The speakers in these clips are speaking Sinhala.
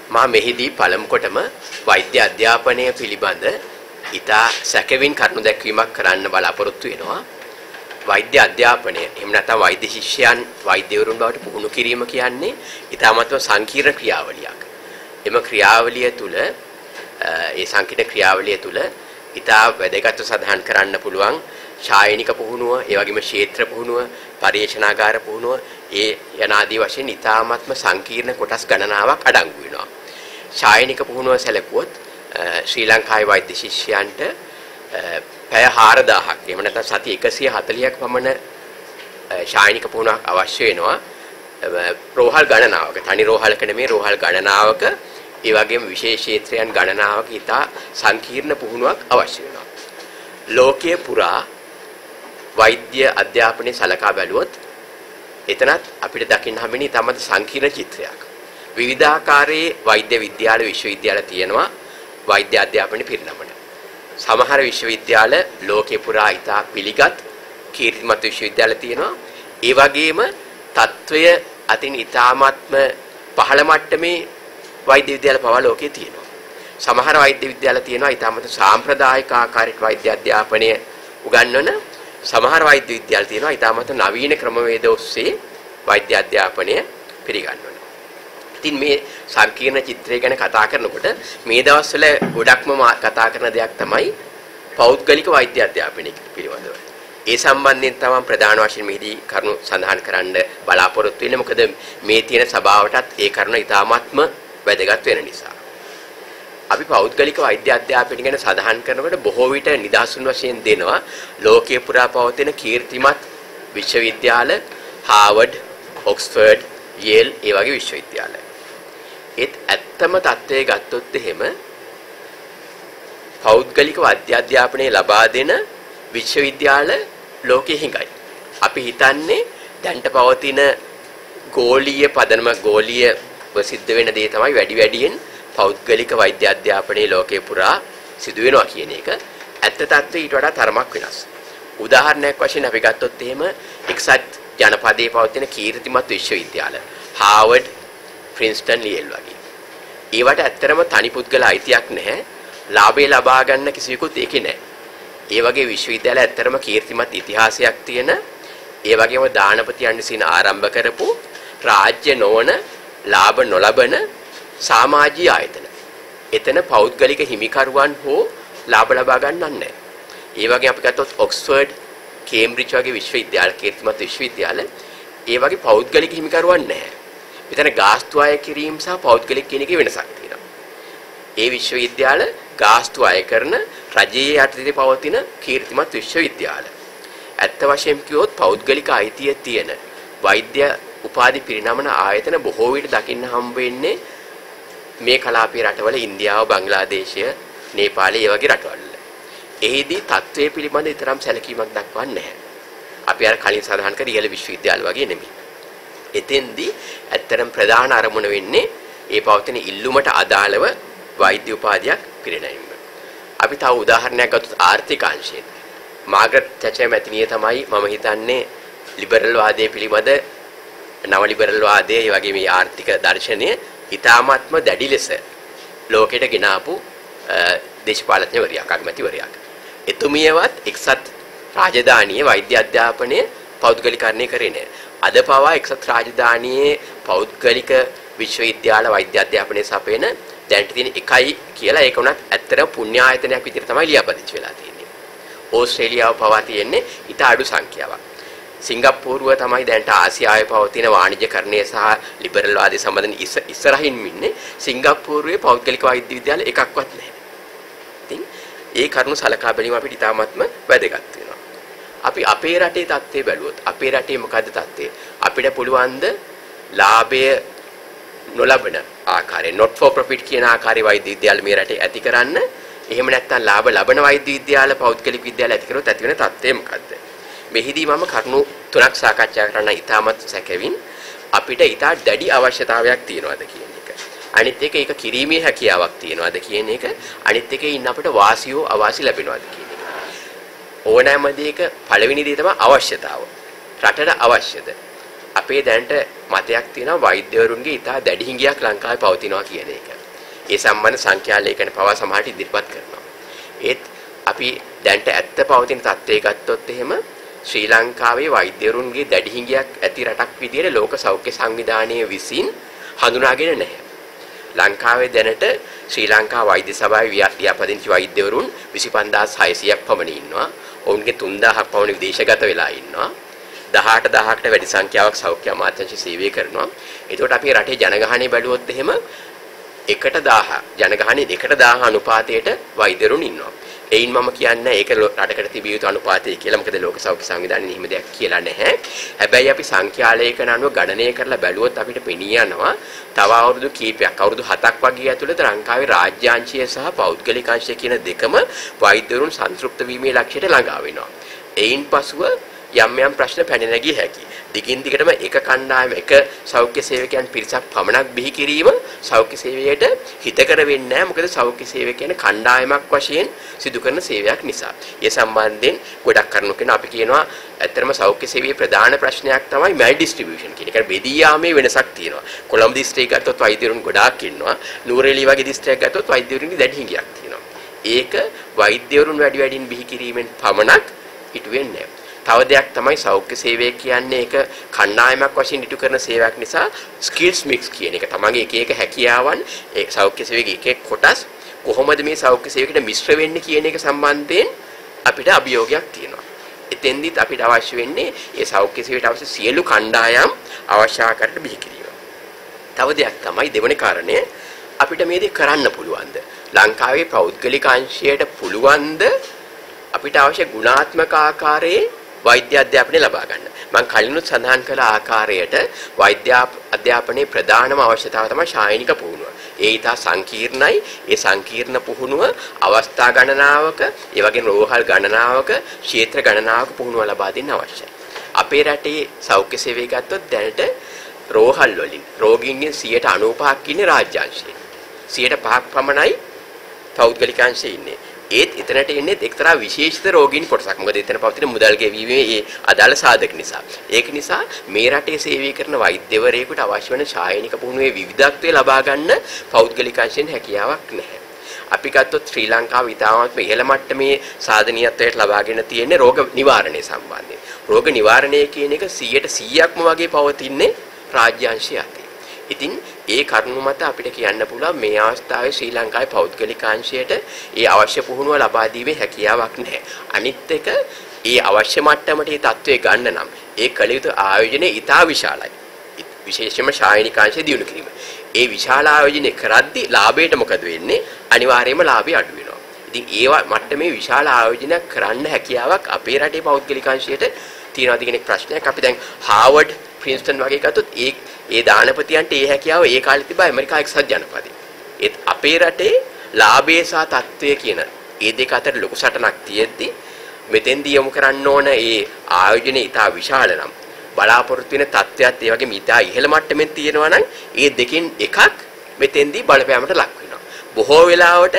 මා මෙහිදී පළමු කොටම වෛද්‍ය අධ්‍යාපනය පිළිබඳ ඉතා සැකවින් කරුණු දැක්වීමක් කරන්න බලාපොරොත්තු වෙනවා. වෛද්‍ය අධ්‍යාපනය එහෙම නැත්නම් වෛද්‍ය ශිෂ්‍යයන් වෛද්‍යවරුන් බවට පුහුණු කිරීම කියන්නේ ඉතාමත්ම සංකීර්ණ ක්‍රියාවලියක්. එම ක්‍රියාවලිය තුළ ඒ සංකීර්ණ ක්‍රියාවලිය තුළ ඉතා වැදගත්ව සඳහන් කරන්න පුළුවන් ශායනික පුහුණුව, ඒ වගේම ක්ෂේත්‍ර පුහුණුව, පරීක්ෂණාගාර පුහුණුව, ඒ යනාදී වශයෙන් ඉතාමත්ම සංකීර්ණ කොටස් ගණනාවක් අඩංගු වෙනවා. ශායනික පුහුණුව සැලකුවොත් ශ්‍රී ලංකාවේ වෛද්‍ය ශිෂ්‍යයන්ට පැය 4000ක් එහෙම නැත්නම් සති 140ක් පමණ ශායනික පුහුණුවක් අවශ්‍ය වෙනවා. රෝහල් ගණනාවක, තනි රෝහලක නෙමෙයි රෝහල් ගණනාවක, ඒ වගේම විශේෂ ක්ෂේත්‍රයන් ගණනාවක ඉතා සංකීර්ණ පුහුණුවක් අවශ්‍ය වෙනවා. ලෝකයේ පුරා වෛද්‍ය අධ්‍යාපනයේ සලකා බැලුවොත් එතනත් අපිට දකින්න හම්බෙන්නේ ඉතාමත් සංකීර්ණ චිත්‍රයක්. විවිධාකාරයේ වෛද්‍ය විද්‍යාල විශ්වවිද්‍යාල තියෙනවා වෛද්‍ය අධ්‍යාපනයේ පිරිනමන. සමහර විශ්වවිද්‍යාල ලෝකේ පුරා ඉතා පිළිගත් කීර්තිමත් විශ්වවිද්‍යාල තියෙනවා. ඒ වගේම තත්වය අතින් ඉතාමත්ම පහළ මට්ටමේ වෛද්‍ය විද්‍යාල පවා ලෝකේ තියෙනවා. සමහර වෛද්‍ය විද්‍යාල තියෙනවා ඉතාමත් සාම්ප්‍රදායික ආකාරයට වෛද්‍ය අධ්‍යාපනය උගන්වන. සමහර වෛද්‍ය විද්‍යාල තියෙනවා ඉතාමත් නවීන ක්‍රමවේද ඔස්සේ වෛද්‍ය අධ්‍යාපනය පිළිගන්වනවා. ඉතින් මේ සංකීර්ණ චිත්‍රය ගැන කතා කරනකොට මේ දවස්වල ගොඩක්ම කතා කරන දෙයක් තමයි පෞද්ගලික වෛද්‍ය අධ්‍යාපනය පිළිබඳව. ඒ සම්බන්ධයෙන් තමයි ප්‍රධාන වශයෙන් මෙහිදී කරුණු සඳහන් කරන්න බලාපොරොත්තු වෙන්නේ. මොකද මේ තියෙන සභාවටත් ඒ කරුණ ඉතාමත්ම වැදගත් වෙන නිසා. අපි පෞද්ගලික වෛද්‍ය අධ්‍යාපනය ගැන සඳහන් කරනකොට බොහෝ විට නිදහසුන් වශයෙන් දෙනවා ලෝකයේ පුරා පවතින කීර්තිමත් විශ්වවිද්‍යාල, හාවර්ඩ්, ඔක්ස්ෆර්ඩ්, යේල් ඒ වගේ විශ්වවිද්‍යාල. ඒත් ඇත්තම තත්ත්වය ගත්තොත් එහෙම පෞද්ගලික වෛද්‍ය අධ්‍යාපනය ලබා දෙන විශ්වවිද්‍යාල ලෝකෙ හිඟයි. අපි හිතන්නේ දැන්ට පවතින ගෝලීය පදනම ගෝලීය ප්‍රසිද්ධ වෙන දේ තමයි වැඩියෙන් පෞද්ගලික වෛද්‍ය අධ්‍යාපනයේ ලෝකේ පුරා සිදු වෙනවා කියන එක. ඇත්ත තත්ත්වය ඊට වඩා තරමක් වෙනස්. උදාහරණයක් වශයෙන් අපි ගත්තොත් එහෙම එක්සත් ජනපදයේ පවතින කීර්තිමත් විශ්වවිද්‍යාල හාවර්ඩ්, ප්‍රින්ස්ටන්, යේල් වගේ. ඒවට ඇත්තරම තනි පුද්ගල අයිතියක් නැහැ. ලාභය ලබා ගන්න කිසිවෙකුත් ඒකේ නැහැ. ඒ වගේ විශ්වවිද්‍යාල ඇත්තරම කීර්තිමත් ඉතිහාසයක් තියෙන, ඒ වගේම දානපතියන් විසින් ආරම්භ කරපු රාජ්‍ය නොවන, ලාභ නොලබන සමාජීය ආයතන. එතන පෞද්ගලික හිමිකරුවන් හෝ ලාභ ලබා ගන්නන්නේ නැහැ. ඒ වගේ අපි ගත්තොත් ඔක්ස්ෆර්ඩ්, කේම්බ්‍රිජ් වගේ විශ්වවිද්‍යාල, කීර්තිමත් විශ්වවිද්‍යාල, ඒ වගේ පෞද්ගලික හිමිකරුවන් නැහැ. මෙතන ගාස්තු අය කිරීම සහ පෞද්ගලික කියන එකේ වෙනසක් තියෙනවා. ඒ විශ්වවිද්‍යාල ගාස්තු අය කරන රජයේ යටතේ පවතින කීර්තිමත් විශ්වවිද්‍යාල. ඇත්ත වශයෙන්ම කිව්වොත් පෞද්ගලික අයිතිය තියෙන වෛද්‍ය උපාධි පිරිනමන ආයතන බොහෝ විට දකින්න හම්බ වෙන්නේ මේ කලාපීය රටවල, ඉන්දියාව, බංග්ලාදේශය, නේපාලය ඒ වගේ රටවල. එහිදී තත්ත්වයේ පිළිබඳ තරම් සැලකීමක් දක්වන්නේ නැහැ. අපි අර කලින් සඳහන් කර ඉහළ විශ්වවිද්‍යාල වගේ නෙමෙයි. එතෙන්දී ඇත්තරම් ප්‍රධාන අරමුණ වෙන්නේ ඒ පවතින ඉල්ලුමට අදාළව වෛද්‍ය උපාධියක් පිරිනැමීම. අපි තව උදාහරණයක් ගත්තොත් ආර්ථික අංශයෙන් මාග්‍රට් තැචර් මැතිණිය තමයි මම හිතන්නේ ලිබරල් වාදයේ පිළිබඳ නව ලිබරල් වාදයේ ඒ වගේ මේ ආර්ථික දර්ශනය ඉතාමත්ම දැඩි ලෙස ලෝකෙට ගෙන ආපු දේශපාලඥවරියක්, අගමැතිවරයක්. එතුමියවත් එක්සත් රාජධානියේ වෛද්‍ය අධ්‍යාපනය පෞද්ගලිකරණය කරේ නැහැ. අද පවා එක්සත් රාජධානියේ පෞද්ගලික විශ්වවිද්‍යාල වෛද්‍ය අධ්‍යාපනයේ සපයන දැනට තියෙන එකයි කියලා, ඒක උනත් ඇත්තටම පුණ්‍ය ආයතනයක් විදිහට තමයි ලියාපදිංචි වෙලා තියෙන්නේ. ඕස්ට්‍රේලියාව පවා තියෙන්නේ ඊට අඩු සංඛ්‍යාවක්. සිංගප්පූරුව තමයි දැනට ආසියාවේ පවතින වාණිජකරණය සහ ලිබරල් වාදයේ සම්බන්ධයෙන් ඉස්සරහින් ඉන්නේ. සිංගප්පූරුවේ පෞද්ගලික වෛද්‍ය විද්‍යාල එකක්වත් නැහැ. ඉතින් ඒ කරුණු සලකා බැලීම අපිට ඉතාමත්ම වැදගත් වෙනවා. අපි අපේ රටේ තත්ත්වය බැලුවොත් අපේ රටේ මොකද්ද තත්ත්වය? අපිට පුළුවන්ද ලාභය නොලබන ආකාරයේ not for profit කියන ආකාරයේ වෛද්‍ය විද්‍යාල මේ රටේ ඇති කරන්න. එහෙම නැත්නම් ලාභ ලබන වෛද්‍ය විද්‍යාල පෞද්ගලික විද්‍යාල ඇති කරොත් ඇති වෙන තත්ත්වය මොකද්ද? මෙහිදී මම කරුණු තුනක් සාකච්ඡා කරන්න ඉතාමත් සැකවින් අපිට ඉතා දැඩි අවශ්‍යතාවයක් තියෙනවාද කියන එක. අනිත් එක ඒක කිරීමේ හැකියාවක් තියෙනවාද කියන එක. අනිත් එකේ ඉන්න අපිට වාසියෝ අවාසි ලැබෙනවාද කියන එක. ඕනෑම දෙයක පළවෙනි දේ තමයි අවශ්‍යතාව. රටට අවශ්‍යද? අපේ දැනට මතයක් තියෙනවා වෛද්‍යවරුන්ගේ ඉතා දැඩි හිඟයක් ලංකාවේ පවතිනවා කියන එක. ඒ සම්බන්ධ සංඛ්‍යා ලේඛන පවා සමහරට ඉදිරිපත් කරනවා. ඒත් අපි දැන්ට ඇත්ත පවතින තත්ත්වය ගත්තොත් එහෙම ශ්‍රී ලංකාවේ වෛද්‍යවරුන්ගේ දැඩි හිඟයක් ඇති රටක් විදියට ලෝක සෞඛ්‍ය සංවිධානය විසින් හඳුනාගෙන නැහැ. ලංකාවේ දැනට ශ්‍රී ලංකා වෛද්‍ය සභාවේ ව්‍යාපදිංචි වෛද්‍යවරුන් 25600ක් පමණ ඉන්නවා. ඔවුන්ගේ 3000ක් පමණ විදේශගත වෙලා ඉන්නවා. 18000කට වැඩි සංඛ්‍යාවක් සෞඛ්‍ය අමාත්‍යාංශ සේවය කරනවා. ඒකට අපි රටේ ජනගහනය බැලුවොත් එහෙම 1/1000 ජනගහනයේ 1/1000 අනුපාතයට වෛද්‍යවරුන් ඉන්නවා. එයින් මම කියන්නේ ඒක රටකට තිබිය යුතු අනුපාතය කියලා. මොකද ලෝක සෞඛ්‍ය සංවිධානයේ එහෙම දෙයක් කියලා නැහැ. හැබැයි අපි සංඛ්‍යා ලේඛන අනුව ගණනය කරලා බැලුවොත් අපිට පෙනී යනවා තව අවුරුදු කීපයක් අවුරුදු 7ක් වගේ ඇතුළත ලංකාවේ රාජ්‍යාංශය සහ පෞද්ගලික අංශය කියන දෙකම වෛද්‍යවරුන් සන්තුෂ්ත වීමේ ලක්ෂයට ළඟා වෙනවා. එයින් පසුව යම් යම් ප්‍රශ්න පැන නැගී හැකියි. දිගින් දිගටම එක කණ්ඩායම එක සෞඛ්‍ය සේවකයන් පිරිසක් පමණක් බිහි කිරීම සෞඛ්‍ය සේවයට හිතකර වෙන්නේ නැහැ. මොකද සෞඛ්‍ය සේවකයන් කණ්ඩායමක් වශයෙන් සිදු කරන සේවයක් නිසා. ඒ සම්බන්ධයෙන් ගොඩක් කරුණු කියන අපි කියනවා ඇත්තටම සෞඛ්‍ය සේවයේ ප්‍රධාන ප්‍රශ්නයක් තමයි මැල් ඩිස්ට්‍රිබියුෂන් කියන එක. බෙදී යාමේ වෙනසක් තියෙනවා. කොළඹ දිස්ත්‍රික්කය ගත්තොත් වෛද්‍යවරුන් ගොඩාක් ඉන්නවා. නූරේලිය වගේ දිස්ත්‍රික්කයක් ගත්තොත් වෛද්‍යවරුන්ගේ දැඩි හිඟයක් තියෙනවා. ඒක වෛද්‍යවරුන් වැඩියෙන් බිහි කිරීමෙන් පමණක් ඉටු වෙන්නේ නැහැ. තව දෙයක් තමයි සෞඛ්‍ය සේවය කියන්නේ ඒක කණ්ඩායමක් වශයෙන් ඉටු කරන සේවයක් නිසා ස්කිල්ස් මික්ස් කියන එක තමන්ගේ එක එක හැකියාවන් ඒ සෞඛ්‍ය සේවයේ එක එක කොටස් කොහොමද මේ සෞඛ්‍ය සේවයකට මිශ්‍ර වෙන්නේ කියන එක සම්බන්ධයෙන් අපිට අභියෝගයක් තියෙනවා. එතෙන්දිත් අපිට අවශ්‍ය වෙන්නේ මේ සෞඛ්‍ය සේවයට අවශ්‍ය සියලු කණ්ඩායම් අවශ්‍ය ආකාරයට බිහි කිරීම. තව දෙයක් තමයි දෙවෙනි කාරණය අපිට මේ දේ කරන්න පුළුවන්ද? ලංකාවේ පෞද්ගලික අංශයට පුළුවන්ද අපිට අවශ්‍ය ගුණාත්මක ආකාරයේ වෛද්‍ය අධ්‍යාපනය ලබා ගන්න. මම කලිනුත් සඳහන් කළ ආකාරයට වෛද්‍ය අධ්‍යාපනයේ ප්‍රධානම අවශ්‍යතාව තමයි ශායනික පුහුණුව. ඒ ඊට සංකීර්ණයි. ඒ සංකීර්ණ පුහුණුව අවස්ථා ගණනාවක, ඒ වගේම රෝහල් ගණනාවක, ක්ෂේත්‍ර ගණනාවක පුහුණුව ලබා දෙන්න අවශ්‍යයි. අපේ රටේ සෞඛ්‍ය සේවය ගත්තොත් දැනට රෝහල් වලින් රෝගීන්ගෙන් 95%ක් ඉන්නේ රාජ්‍යාංශයේ. 5%ක් පමණයි පෞද්ගලික අංශයේ ඉන්නේ. ඒත් එතනට එන්නේ එක්තරා විශේෂිත රෝගීන් කොටසක්. මොකද එතන පවතින මුදල් ගෙවීමේ ඒ අදාළ සාධක නිසා. ඒක නිසා මේ රටේ සේවය කරන වෛද්‍යවරයෙකුට අවශ්‍ය වෙන ශායනික පුහුණුවේ විවිධත්වය ලබා ගන්න පෞද්ගලික අංශයෙන් හැකියාවක් නැහැ. අපි ගත්තොත් ශ්‍රී ලංකාව ඉතාමත් ඉහළ මට්ටමේ සාධනීයත්වයට ලබාගෙන තියෙන රෝග නිවාරණය සම්බන්ධයෙන්. රෝග නිවාරණය කියන එක 100%ක්ම වගේ පවතින්නේ රාජ්‍යාංශය අතේ. ඉතින් ඒ කරුණු මත අපිට කියන්න පුළුවන් මේ අවස්ථාවේ ශ්‍රී ලංකාවේ පෞද්ගලික අංශයට ඒ අවශ්‍ය පුහුණුව ලබා දීමේ හැකියාවක් නැහැ. අනිත් එක ඒ අවශ්‍ය මට්ටමට ඒ තත්ත්වය ගන්න නම් ඒ කළ යුතු ආයෝජනය ඉතා විශාලයි. විශේෂයෙන්ම ශායනික අංශය දියුණු කිරීම. ඒ විශාල ආයෝජනය කරද්දී ලාභයට මොකද වෙන්නේ? අනිවාර්යයෙන්ම ලාභය අඩු වෙනවා. ඉතින් ඒවා මට්ටමේ විශාල ආයෝජනයක් කරන්න හැකියාවක් අපේ රටේ පෞද්ගලික අංශයට තියෙනවාද කියන ප්‍රශ්නයක්. අපි දැන් හාවර්ඩ් ප්‍රින්ස්ටන් වගේ ගත්තොත් ඒ දානපතියන්ට ඒ හැකියාව ඒ කාලේ තිබා ඇමරිකා එක්සත් ජනපදයේ. ඒත් අපේ රටේ ලාභය සහ තත්ත්වය කියන ඒ දෙක අතර ලොකු සටනක් තියෙද්දි මෙතෙන්දී යොමු කරන්න ඕන ඒ ආයෝජනයේ ඉතා විශාල නම් බලාපොරොත්තු වෙන තත්ත්වයක් ඒ වගේම ඉතා ඉහළ මට්ටමින් තියෙනවා නම් ඒ දෙකෙන් එකක් මෙතෙන්දී බලපෑමට ලක් වෙනවා. බොහෝ වෙලාවට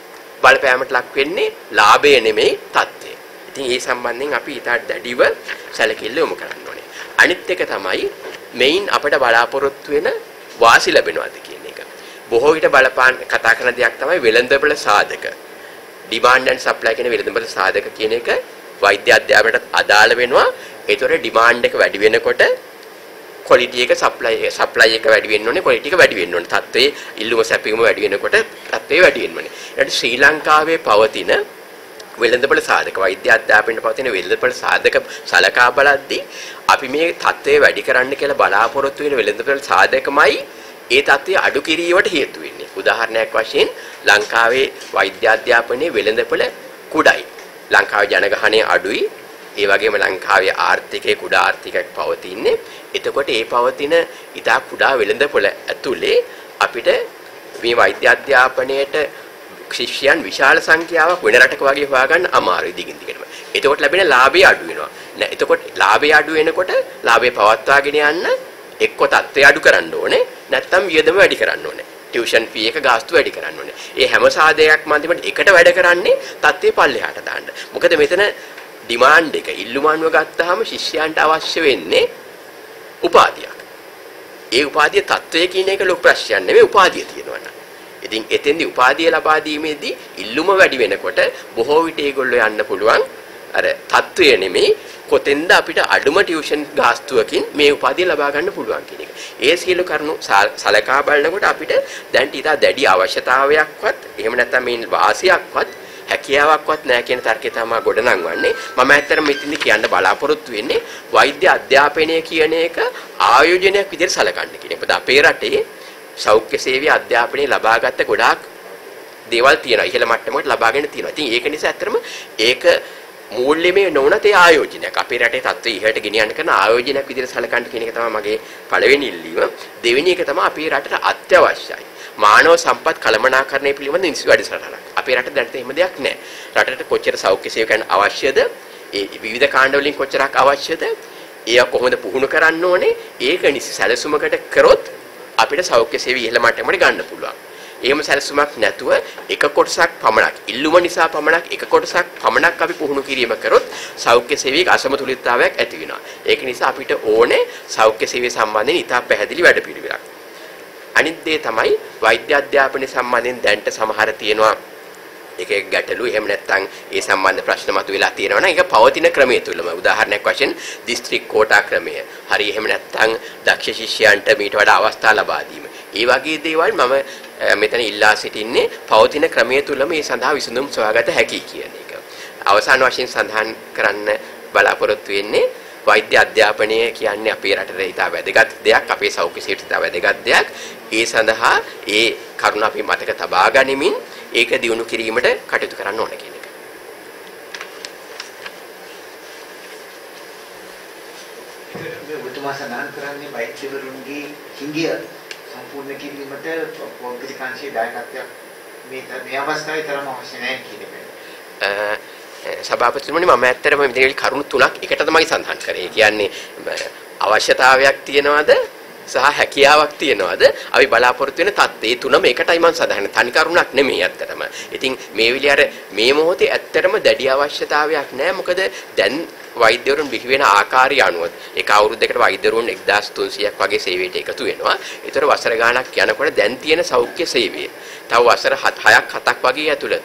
බලපෑමට ලක් වෙන්නේ ලාභය නෙමෙයි තත්ත්වය. ඉතින් ඒ සම්බන්ධයෙන් අපි ඉතා දැඩිව සැලකිල්ල යොමු කරන්න ඕනේ. අනිත් එක තමයි මෙයින් අපිට බලාපොරොත්තු වෙන වාසි ලැබෙනවාද කියන එක. බොහෝ විට බලපාන කතා කරන දෙයක් තමයි වෙළඳපොළ සාධක. ඩිමාන්ඩ් ඇන්ඩ් සප්ලයි කියන වෙළඳපොළ සාධක කියන එක වෛද්‍ය අධ්‍යාපනයට අදාළ වෙනවා. ඒතොර ඩිමාන්ඩ් එක වැඩි වෙනකොට ක්වොලිටි එක සප්ලයි එක වැඩි වෙන්න ඕනේ, ක්වොලිටි එක වැඩි වෙන්න ඕනේ. තත්ත්වයේ ඉල්ලුම සැපයීම වැඩි වෙනකොට තත්ත්වය වැඩි වෙන්න ඕනේ. ඊට ශ්‍රී ලංකාවේ පවතින වෙළඳපොළ සාධක වෛද්‍ය අධ්‍යාපනයේ පවතින වෙළඳපොළ සාධක සලකා බලද්දී අපි මේ තත්ත්වය වැඩි කරන්න කියලා බලාපොරොත්තු වෙන වෙළඳපොළ සාධකමයි ඒ තත්ත්වය අඩු කිරීමට හේතු වෙන්නේ. උදාහරණයක් වශයෙන් ලංකාවේ වෛද්‍ය අධ්‍යාපනයේ වෙළඳපොළ කුඩයි. ලංකාවේ ජනගහනය අඩුයි. ඒ වගේම ලංකාවේ ආර්ථිකයේ කුඩා ආර්ථිකයක් පවතින්නේ. එතකොට ඒ පවතින ඉතා කුඩා වෙළඳපොළ ඇතුලේ අපිට මේ වෛද්‍ය අධ්‍යාපනයේට ශිෂ්‍යයන් විශාල සංඛ්‍යාවක් වෙන රටක වගේ හොයාගන්න අමාරුයි දිගින් දිගටම. එතකොට ලැබෙන ලාභය අඩු වෙනවා. එතකොට ලාභය අඩු වෙනකොට ලාභය පවත්වාගෙන යන්න එක්ක තත්ත්වය අඩු කරන්න ඕනේ, නැත්නම් වියදම වැඩි කරන්න ඕනේ. ටියුෂන් ෆී එක ගාස්තු වැඩි කරන්න ඕනේ. මේ හැම සාධකයක් මැදින්ම එකට වැඩ කරන්නේ තත්ත්වය පල්ලෙහාට දාන්න. මොකද මෙතන ඩිමාන්ඩ් එක ඉල්ලුම අනුව ගත්තාම ශිෂ්‍යයන්ට අවශ්‍ය වෙන්නේ උපාධියක්. ඒ උපාධිය තත්ත්වය කියන එක ලොකු ප්‍රශ්නයක් නෙමෙයි, උපාධිය තියෙනවා. ඉතින් එතෙන්දී උපාධිය ලබා දීමේදී ඉල්ලුම වැඩි වෙනකොට බොහෝ විට ඒගොල්ලෝ යන්න පුළුවන් අර තත්වය නෙමෙයි කොතෙන්ද අපිට අඩුම ටියුෂන් ගාස්තුවකින් මේ උපාධිය ලබා ගන්න පුළුවන් කියන එක. ඒ සියලු කරුණු සලකා බලනකොට අපිට දැන් ඊට දැඩි අවශ්‍යතාවයක්වත් එහෙම නැත්නම් මේ වාසියක්වත් හැකියාවක්වත් නැහැ කියන තර්කය තමයි ගොඩනංවන්නේ. මම ඇත්තටම මෙතනදි කියන්න බලාපොරොත්තු වෙන්නේ වෛද්‍ය අධ්‍යාපනය කියන එක ආයෝජනයක් විදිහට සලකන්න කියන එක. මොකද අපේ රටේ සෞඛ්‍ය සේවය අධ්‍යාපනය ලබාගත්ත ගොඩාක් දේවල් තියෙනවා. ඉහළ මට්ටමකට ලබාගෙන තියෙනවා. ඉතින් ඒක නිසා ඇත්තටම ඒක මූල්‍යමය නොවනත් ඒ ආයෝජනයක් අපේ රටේ තත්ත්වය ඉහළට ගෙනියන්න කරන ආයෝජනයක් විදිහට සලකන්න කියන එක තමයි මගේ පළවෙනි ඉල්ලීම. දෙවෙනි එක තමයි අපේ රටට අත්‍යවශ්‍යයි. මානව සම්පත් කළමනාකරණය පිළිබඳ නිසි වැඩසටහනක්. අපේ රටේ දැන් එහෙම දෙයක් නැහැ. රටට කොච්චර සෞඛ්‍ය සේවකයන් අවශ්‍යද? ඒ විවිධ කාණ්ඩ වලින් කොච්චරක් අවශ්‍යද? ඒවා කොහොමද පුහුණු කරන්න ඕනේ? ඒක නිසි සැලසුමකට කරොත් අපිට සෞඛ්‍ය සේවය ඉහළ මට්ටමකට ගන්න පුළුවන්. එහෙම සැලසුමක් නැතුව එක කොටසක් පමණක් ඉල්ලුම නිසා පමණක් එක කොටසක් පමණක් අපි පුහුණු කිරීම කරොත් සෞඛ්‍ය සේවයක අසමතුලිතතාවයක් ඇති වෙනවා. ඒක නිසා අපිට ඕනේ සෞඛ්‍ය සේවය සම්බන්ධයෙන් ඉතා පැහැදිලි වැඩපිළිවෙලක්. අනිත් දේ තමයි වෛද්‍ය අධ්‍යාපනය සම්බන්ධයෙන් දැන්ට සමහර තියෙනවා ඒක ගැටලු එහෙම නැත්නම් ඒ සම්බන්ධ ප්‍රශ්න මතුවලා තියෙනවා නම් ඒක පවතින ක්‍රමයේ තුලම උදාහරණයක් වශයෙන් දිස්ත්‍රික් කෝටා ක්‍රමය. හරි එහෙම නැත්නම් දක්ෂ ශිෂ්‍යයන්ට මීට වඩා අවස්ථා ලබා දීම. ඒ වගේ දේවල් මම මෙතන ඉල්ලා සිටින්නේ පවතින ක්‍රමයේ තුලම මේ සඳහා විසඳුම් සොයාගත හැකි කියන එක. අවසාන වශයෙන් සඳහන් කරන්න බලාපොරොත්තු වෙන්නේ වෛද්‍ය අධ්‍යාපනය කියන්නේ අපේ රටේ ඉතා වැදගත් දෙයක්, අපේ සෞඛ්‍ය සේවයට ඉතා වැදගත් දෙයක්. ඒ සඳහා ඒ කරුණ අපි මතක තබා ගනිමින් ඒක දියුණු කිරීමට කටයුතු කරන්න ඕන කියන එක. ඔබතුමා සඳහන් කරන්නේ වෛද්‍යවරුන්ගේ හිඟිය සම්පූර්ණ කිරීමට පෞද්ගලිකාංශයේ දායකත්වයක් මේ අවස්ථාවේ තරම අවශ්‍ය නැහැ කියන එක. සභාපතිතුමනි මම ඇත්තටම මෙතන කරුණු තුනක් එකට තමයි සඳහන් කරේ. කියන්නේ අවශ්‍යතාවයක් තියනවාද සහ හැකියාවක් තියනවාද අපි බලාපොරොත්තු වෙන තත්ත්වයේ තුනම එකටයි මම සඳහන් තනි කරුණක් නෙමෙයි ඇත්තටම. ඉතින් මේ විලිය අර මේ මොහොතේ ඇත්තටම දැඩි අවශ්‍යතාවයක් නැහැ. මොකද දැන් වෛද්‍යවරුන් බිහි වෙන ආකාරය අනුව එක අවුරුද්දකට වෛද්‍යවරුන් 1300ක් වගේ සේවයට එකතු වෙනවා. ඒතර වසර ගාණක් යනකොට දැන් තියෙන සෞඛ්‍ය සේවය තව වසර 6ක් 7ක් වගේ ඇතුළත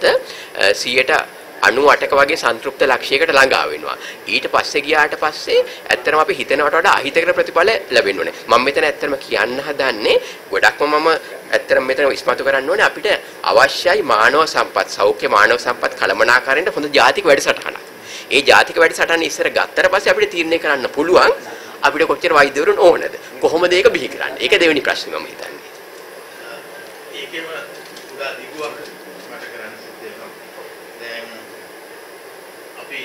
98ක වගේ සන්තුෂ්ත ලක්ෂයකට ළඟා වෙනවා. ඊට පස්සේ ගියාට පස්සේ ඇත්තටම අපි හිතනවට වඩා අහිතකර ප්‍රතිඵල ලැබෙන්න ඕනේ. මම මෙතන ඇත්තටම කියන්න හදන්නේ ගොඩක්ම මම ඇත්තටම මෙතන ඉස්මතු කරන්න ඕනේ අපිට අවශ්‍යයි මානව සම්පත් සෞඛ්‍ය මානව සම්පත් කළමනාකරණයට හොඳ ජාතික වැඩසටහනක්. ඒ ජාතික වැඩසටහන ඉස්සර ගත්තට පස්සේ අපිට තීරණය කරන්න පුළුවන් අපිට කොච්චර වෛද්‍යවරුන් ඕනද? කොහොමද ඒක බිහි කරන්නේ? ඒක දෙවෙනි ප්‍රශ්නේ මම හිතන්නේ. ඒකෙම උදා දිගුවක් මට කරන්න සිද්ධ වෙනවා. දැන් අපි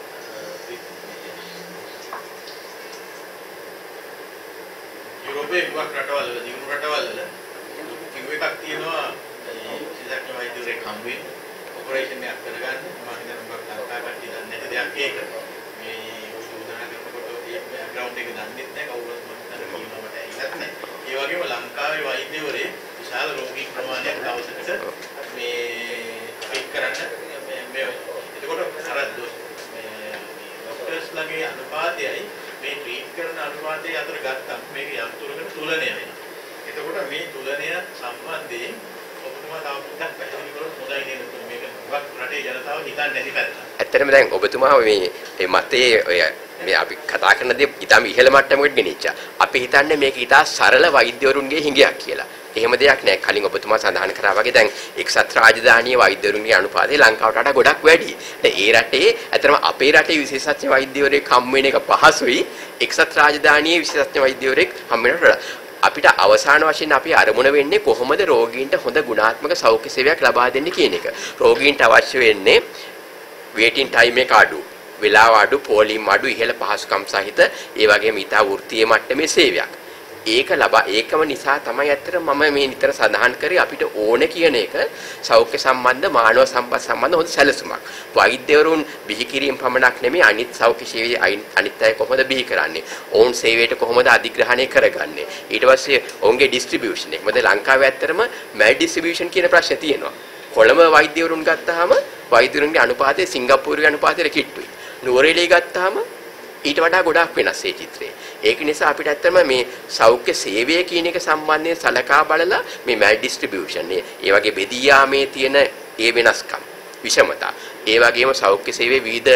යුරෝපයේ විවාහ රටවල දිනු රටවල කිව්ව එකක් තියෙනවා ඉතින් වෛද්‍යවරයෙක් හම්බ වෙන ඔපරේෂන් එකක් කරගන්න මම හිතනවා මොකක් ලංකා කට්ටිය දන්නේ නැති දෙයක් ඒක මේ උදාහරණ කරනකොට ඒ බෑග්ග්‍රවුන්ඩ් එක දන්නේ නැහැ කවුරුත් මම හිතන්නේ කියනවා මට ඇහිලත් නැහැ ඒ වගේම ලංකාවේ වෛද්‍යවරේ විශාල රෝගී ප්‍රමාණයක් දවසකට මේ පික් කරන්න මේ එතකොට අර ඩොක්ටර්ස්ලාගේ අනුපාතයයි මේ ට්‍රීට් කරන අනුපාතය අතර ගත්තම මේක යම් තුරකට තුලනය වෙනවා. එතකොට මේ තුලනය සම්බන්ධයෙන් ඔබතුමා තව පොඩ්ඩක් පැහැදිලි කරොත් හොඳයි නේද? මේක වක් රටේ ජනතාව හිතන්නේ නැති පැත්ත. ඇත්තටම දැන් ඔබතුමා මේ මතයේ ඔය මේ අපි කතා කරන දේ ඊටම ඉහළ මට්ටමකට ගෙනිච්චා. අපි හිතන්නේ මේක ඊටා සරල වෛද්‍යවරුන්ගේ හිඟයක් කියලා. එහෙම දෙයක් නෑ. කලින් ඔබතුමා සඳහන් කරා වගේ දැන් එක්සත් රාජධානියේ වෛද්‍යවරුන්ගේ අනුපාතය ලංකාවට වඩා ගොඩක් වැඩි. ඒ රටේ ඇත්තටම අපේ රටේ විශේෂඥ වෛද්‍යවරයෙක් හම් වෙන එක පහසුයි. එක්සත් රාජධානියේ විශේෂඥ වෛද්‍යවරයෙක් හම් වෙනට වඩා. අපිට අවසාන වශයෙන් අපි අරමුණ වෙන්නේ කොහොමද රෝගීන්ට හොඳ ගුණාත්මක සෞඛ්‍ය සේවයක් ලබා දෙන්නේ කියන එක. රෝගීන්ට අවශ්‍ය වෙන්නේ වේටින් ටයිම් එක අඩු, වේලාව අඩු, පොලිම් අඩු, ඉහළ පහසුකම් සහිත ඒ වගේම ඊටා වෘත්තීය මට්ටමේ සේවයක්. ඒකම නිසා තමයි ඇත්තට මම මේ නිතර සඳහන් කරේ අපිට ඕන කියන එක සෞඛ්‍ය සම්බන්ධ මානව සම්පත් සම්බන්ධ හොඳ සැලසුමක්. වෛද්‍යවරුන් බිහි කිරීම පමණක් නෙමෙයි අනිත් සෞඛ්‍ය සේවය අනිත් අය කොහොමද බිහි කරන්නේ? ඔවුන් සේවයට කොහොමද අධිග්‍රහණය කරගන්නේ? ඊට පස්සේ ඔවුන්ගේ ඩිස්ට්‍රිබියුෂන් එක. මොකද ලංකාවේ ඇත්තටම මැල් ඩිස්ට්‍රිබියුෂන් කියන ප්‍රශ්නේ තියෙනවා. කොළඹ වෛද්‍යවරුන් ගත්තාම වෛද්‍යවරුන්ගේ අනුපාතය සිංගප්පූරුවේ අනුපාතයට කිට්ටුයි. නුවරඑළිය ගත්තාම ඊට වඩා ගොඩාක් වෙනස් මේ චිත්‍රය. ඒක නිසා අපිට ඇත්තම මේ සෞඛ්‍ය සේවය කියන එක සම්බන්ධයෙන් සලකා බලලා මේ මැල් ඩිස්ට්‍රිබියුෂන් ඒ වගේ බෙදී යාමේ තියෙන ඒ වෙනස්කම් විෂමතා ඒ වගේම සෞඛ්‍ය සේවයේ විවිධ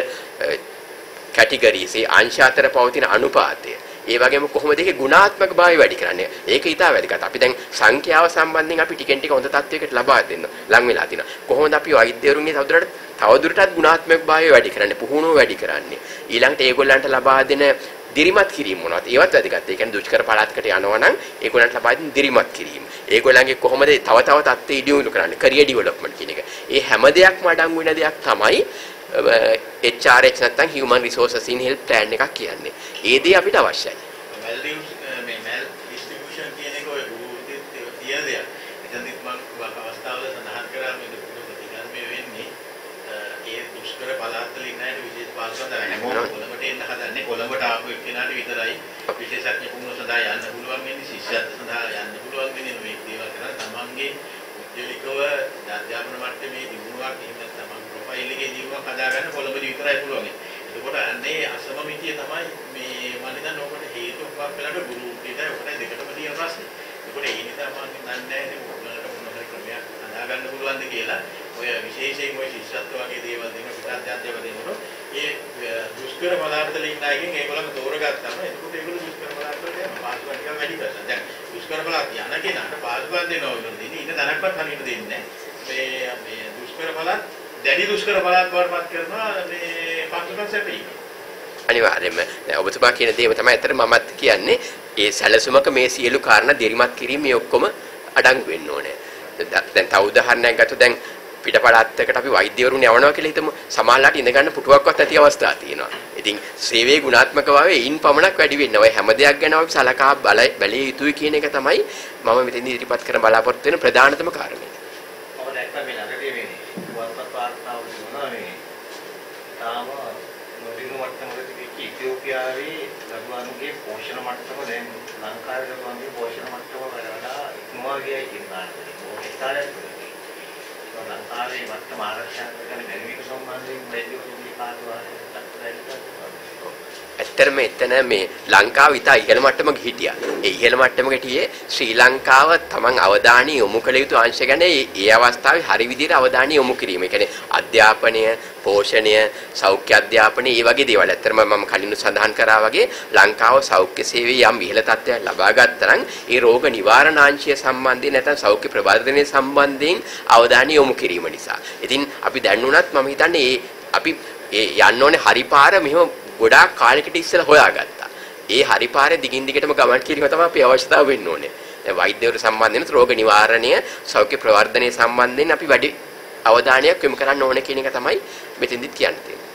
කැටගරිස් ඒ අංශ අතර පවතින අනුපාතය ඒ වගේම කොහොමද ඒකේ ගුණාත්මක භාවය වැඩි කරන්නේ ඒක ඊට වැදගත්. අපි දැන් සංඛ්‍යාව සම්බන්ධයෙන් අපි ටිකෙන් ටික හොඳ තත්වයකට ලබා දෙන්න ලං වෙලා තිනවා. කොහොමද අපි වෛද්‍යවරුන්ගේ තවදුරටත් ගුණාත්මක භාවය වැඩි කරන්නේ පුහුණුව වැඩි කරන්නේ ඊළඟට ඒගොල්ලන්ට ලබා දෙන දිරිමත් කිරීම මොනවද ඒවත් වැදගත්. ඒ කියන්නේ දුෂ්කර පළාතකට යනවා නම් ඒගොල්ලන්ට ලබා දෙන දිරිමත් කිරීම ඒගොල්ලන්ගේ කොහොමද තව තත්ත්වෙ ඉදිරියට කරන්නේ කරියර් ඩෙවලොප්මන්ට් කියන එක. ඒ හැම දෙයක්ම අඩංගු වෙන දෙයක් තමයි HRH නැත්නම් Human Resources in Health Plan එකක් කියන්නේ. ඒ දේ අපිට අවශ්‍යයි. මැල් ඩිස්ට්‍රිබියුෂන් කියන එක ඔය ගුරුතුමෝ තියෙන දෙයක්. එතනදිත් මම අවස්ථාවල සඳහන් කරා මේ ප්‍රතිගමනය වෙන්නේ ඒ දුෂ්කර පළාත් වල ඉන්න අයට විශේෂ පාසල් දාන්න කොළඹට එන්න හදන්නේ කොළඹට ආපු එක්කෙනාට විතරයි විශේෂඥ පුහුණුව සඳහා යන්න පුළුවන් වෙන්නේ ශිෂ්‍යත්ව සඳහා යන්න පුළුවන් වෙන්නේ මේ දේවල් කරලා තමන්ගේ උද්‍යෝගිකව අධ්‍යාපන මට්ටමේ දියුණුවක් එහෙම තමන් ප්‍රොෆයිල් එකේ දියුණුවක් හදාගන්න කොළඹදී විතරයි පුළුවන්. ඒකට අන්නේ අසමමිතිය තමයි මේ මම හිතන්නේ ඔකට හේතුවක් වෙලාට ගුරු උත්තරය ඔකට දෙකටම තියෙන ප්‍රශ්නේ. ඒකට ඒ නිසා මම හිතන්නේ මේ ඔයගොල්ලන්ට මොනවාරි ක්‍රමයක් හදාගන්න පුළුවන්ද කියලා. ඔය විශේෂයෙන් ඔය ශිෂ්‍යත්ව වගේ දේවල් දෙන පිටාත්‍යත්ව දෙනකොට ඒ දුෂ්කර පළාත්වල ඉන්න අයගෙන් ඒගොල්ලන් තෝරගත්තාම එතකොට ඒගොල්ලෝ දුෂ්කර පළාත්වලට යන පාසුකම් ටික වැඩි කරලා. දැන් දුෂ්කර පළාත් යන කෙනාට පාසුකම් දෙනවා වගේ ඉන්න තැනක්වත් හරියට දෙන්නේ නැහැ. මේ දුෂ්කර පළාත් දැඩි දුෂ්කර පළාත් වඩපත් කරනවා මේ පාසුකම් සැපීම. අනිවාර්යයෙන්ම දැන් ඔබතුමා කියන දේම තමයි අතර මමත් කියන්නේ ඒ සැලසුමක මේ සියලු කාරණා දිරිමත් කිරීම මේ ඔක්කොම අඩංගු වෙන්න ඕනේ. දැන් තව උදාහරණයක් ගත්තොත් දැන් පිටපළාත්යකට අපි වෛද්‍යවරුන් යවනවා කියලා හිතමු. සමහරලාට ඉඳ ගන්න පුටුවක්වත් නැති අවස්ථා තියෙනවා. ඉතින් සේවයේ ගුණාත්මක භාවය ඉන් පමණක් වැඩි වෙන්න ඔය හැම දෙයක් ගැන අපි සලකා බැලිය යුතුයි කියන එක තමයි මම මෙතෙන් ඉදිරිපත් කරන බලාපොරොත්තු වෙන ප්‍රධානතම කාරණය. මම දැක්කා මේ ළඟදී මේ වත්පත් වාර්තාවල දුන්නා මේ තාම නොදිනු මට්ටමකදී ඉතියෝපියාවේ දරුවන්ගේ පෝෂණ මට්ටම දැන් ලංකාවේ දරුවන්ගේ පෝෂණ මට්ටම වඩා ඉක්මවා ගියයි කියනවා. ලංකාවේ මට්ටම ආරක්ෂා කරන බැරිවීම සම්බන්ධයෙන් වෛද්‍යවරුන්ගේ කාර්යභාරය ඇත්තටම එතන මේ ලංකාව ඉතා ඉහළ මට්ටමක හිටියා. ඒ ඉහළ මට්ටමක හිටියේ ශ්‍රී ලංකාව තමන් අවධානය යොමු කළ යුතු අංශ ගැන ඒ අවස්ථාවේ හරි විදිහට අවධානය යොමු කිරීම. ඒ කියන්නේ අධ්‍යාපනය, පෝෂණය, සෞඛ්‍ය අධ්‍යාපනය, මේ වගේ දේවල්. ඇත්තටම මම කලින් සඳහන් කරා වගේ ලංකාව සෞඛ්‍ය සේවයේ යම් ඉහළ තත්ත්වයක් ලබා ගත්තා නම් ඒ රෝග නිවාරණාංශය සම්බන්ධයෙන් නැත්නම් සෞඛ්‍ය ප්‍රබන්ධනය සම්බන්ධයෙන් අවධානය යොමු කිරීම නිසා. ඉතින් අපි දැන්නුණත් මම හිතන්නේ අපි යන්න ඕනේ හරි පාර මෙහෙම ගොඩාක් කාලයකට ඉස්සෙල්ලා හොයාගත්තා. ඒ හරි පාරේ දිගින් දිගටම ගමන් කිරීම තමයි අපේ අවශ්‍යතාව වෙන්න ඕනේ. දැන් වෛද්‍යවරු සම්බන්ධයෙන් රෝග නිවාරණය, සෞඛ්‍ය ප්‍රවර්ධනය සම්බන්ධයෙන් අපි වැඩි අවධානයක් යොමු කරන්න ඕනේ කියන එක තමයි මෙතෙන්දිත් කියන්න තියෙන්නේ.